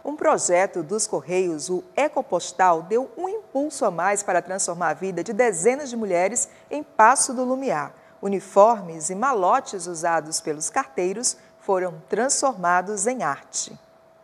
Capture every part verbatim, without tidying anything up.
Um projeto dos Correios, o Ecopostal, deu um impulso a mais para transformar a vida de dezenas de mulheres em Paço do Lumiar. Uniformes e malotes usados pelos carteiros foram transformados em arte.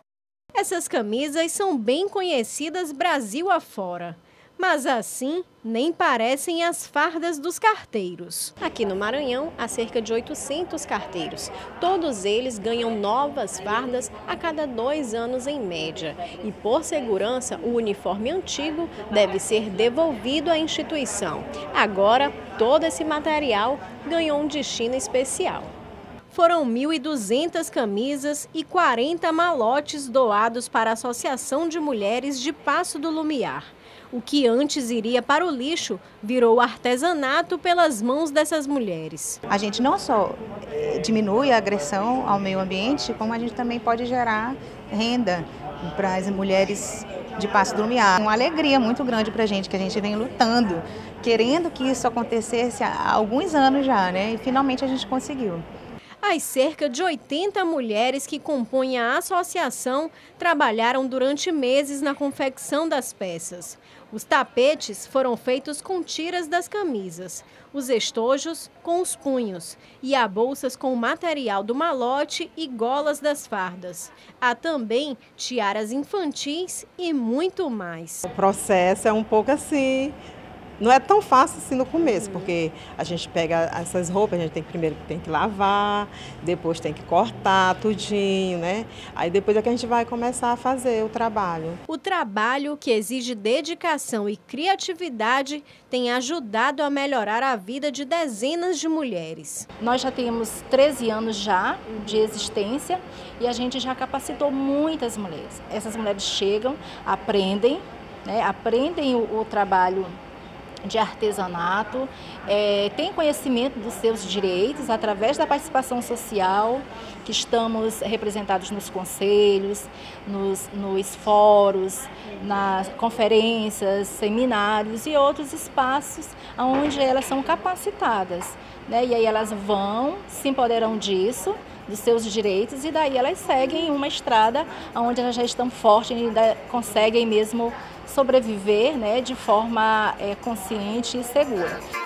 Essas camisas são bem conhecidas Brasil afora, mas assim nem parecem as fardas dos carteiros. Aqui no Maranhão, há cerca de oitocentos carteiros. Todos eles ganham novas fardas a cada dois anos em média. E por segurança, o uniforme antigo deve ser devolvido à instituição. Agora, todo esse material ganhou um destino especial. Foram mil e duzentas camisas e quarenta malotes doados para a Associação de Mulheres de Paço do Lumiar. O que antes iria para o lixo virou artesanato pelas mãos dessas mulheres. A gente não só diminui a agressão ao meio ambiente, como a gente também pode gerar renda para as mulheres de Paço do Lumiar. Uma alegria muito grande para a gente, que a gente vem lutando, querendo que isso acontecesse há alguns anos já, né? E finalmente a gente conseguiu. As cerca de oitenta mulheres que compõem a associação trabalharam durante meses na confecção das peças. Os tapetes foram feitos com tiras das camisas, os estojos com os punhos e há bolsas com o material do malote e golas das fardas. Há também tiaras infantis e muito mais. O processo é um pouco assim... Não é tão fácil assim no começo, porque a gente pega essas roupas, a gente tem que, primeiro tem que lavar, depois tem que cortar tudinho, né? Aí depois é que a gente vai começar a fazer o trabalho. O trabalho, que exige dedicação e criatividade, tem ajudado a melhorar a vida de dezenas de mulheres. Nós já temos treze anos já de existência e a gente já capacitou muitas mulheres. Essas mulheres chegam, aprendem, né? aprendem o, o trabalho de artesanato, é, tem conhecimento dos seus direitos através da participação social, que estamos representados nos conselhos, nos, nos fóruns, nas conferências, seminários e outros espaços onde elas são capacitadas, né? E aí elas vão, se empoderam disso, dos seus direitos, e daí elas seguem uma estrada onde elas já estão fortes e ainda conseguem mesmo sobreviver, né, de forma é, consciente e segura.